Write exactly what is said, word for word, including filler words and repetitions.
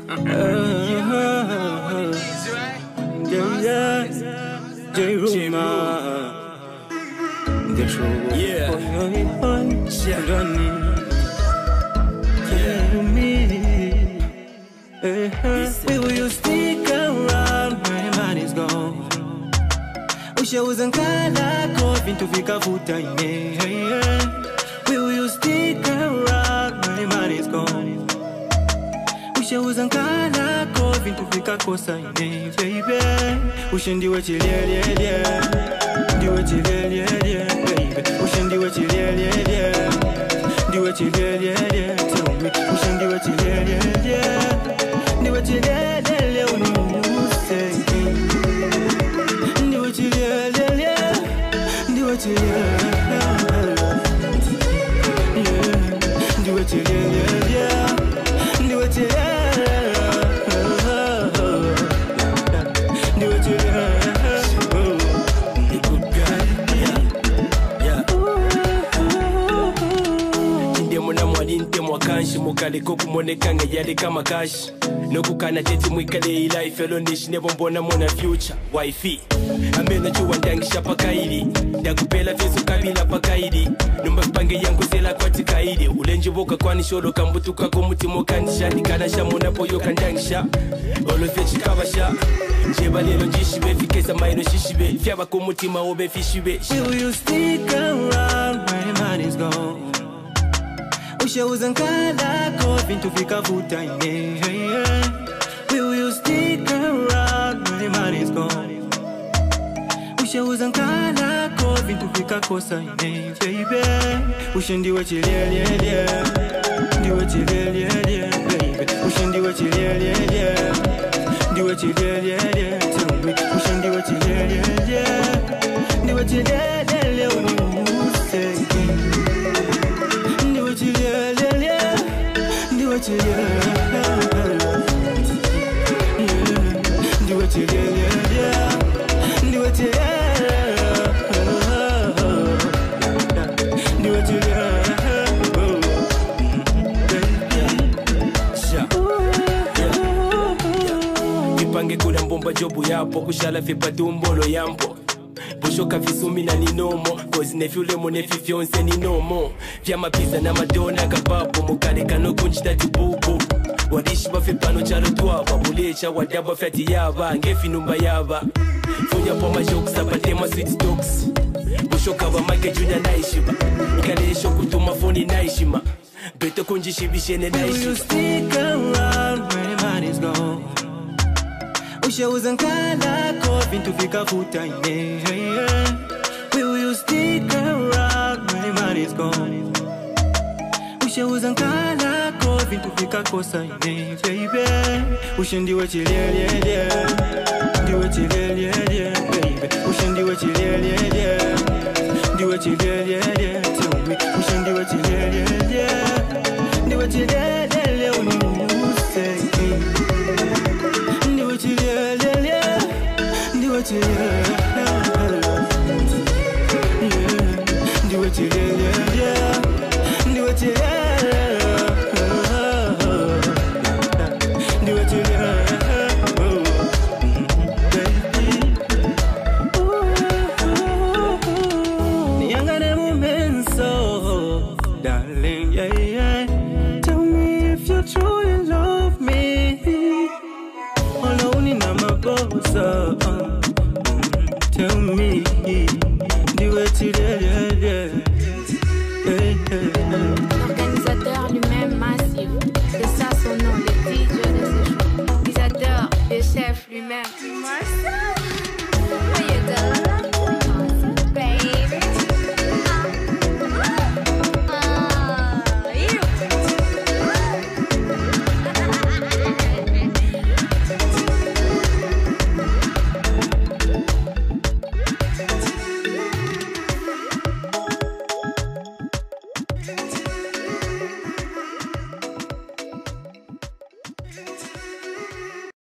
Yeah, yeah. JayRhumer. The show. Yeah. Kondwani. Tell me, will you stick around when the man is gone? Usha uzankala kofi ntufika futa ine. Will you stick around when the man is gone? Usha uzankala kofi ntufika kosa ine, baby. Usha ndiwe Chilyelyelye, ndiwe Chilyelyelye, baby. Usha ndiwe Chilyelyelye, ndiwe Chilyelyelye, tell me. Usha ndiwe Chilyelyelye, ndiwe Chilyelyelye, unimuse. Ndiwe Chilyelyelye, ndiwe Chilyelyelye, ndiwe Chilyelyelye, ndiwe Chilyelyelye. Kanshi mukale ko kumoneka nga yale kama kashi nokukana tete mwikale life elonish nebo mbona mona future wifi amena chuwa ndangisha pakaili ndakupela feso kabila pakaili numba pange yangu zela kwati kaili ulenje boka kwani sholo kambutuka ko mutimo kanisha nikana shamona poyo kandangisha olofe chikabasha jeba lelo jishibe fikesa maino shishibe fyaba ko mutima obe fishibe. Will you stick around when the man is gone? Usha uzankala kofi ntufika futa ine. Will you stick around when the man is gone? Usha uzankala kofi ntufika kosa ine, baby. Usha ndiwe Chilyelyelye, ndiwe Chilyelyelye, baby. Usha ndiwe Chilyelyelye, ndiwe Chilyelyelye, tell me. Usha ndiwe Chilyelyelye, ndiwe Chilyelyelye, unimuse. Ndiwe Chilyelyelye, ndiwe Chilyelyelye, ndiwe Chilyelyelye, ndiwe Chilyelyelye, ndiwe Chilyelyelye. Ipange kula mbomba jobu yapo kushala fipa tumbolo yampo. Bushoka visumi na ninomo cause nefyule mo nefifyonse ninomo vyama pizza na madona kabapo mukale kano kunchita tibubu wadishi bafipano chalo twaba bulecha wadaba fati yaba ngefi numba yaba funya poma jokes apatema sweet stocks bushoka ba Mike Junior naishiba ikalesho kutuma phone naishima beto kunjishibishene naishiba. Will you stick around when the man is gone? Usha uzankala kofi ntufika futa ine. Will you stick around when the man is gone? Usha uzankala kofi ntufika kosa ine, baby. Usha ndiwe Chilyelyelye, ndiwe Chilyelyelye, baby. Usha ndiwe Chilyelyelye, ndiwe Chilyelyelye, tell me. Usha ndiwe Chilyelyelye, ndiwe Chilyelyelye, unimuse. Ndiwe Chilyelyelye, ndiwe Chilyelyelye, ndiwe Chilyelyelye, ndiwe Chilyelyelye, ndiwe Chilyelyelye, niyangane mumenso, darling, yeah, yeah. Tell me if you truly love me. So, um, tell me, do it today, yeah, yeah, yeah, yeah.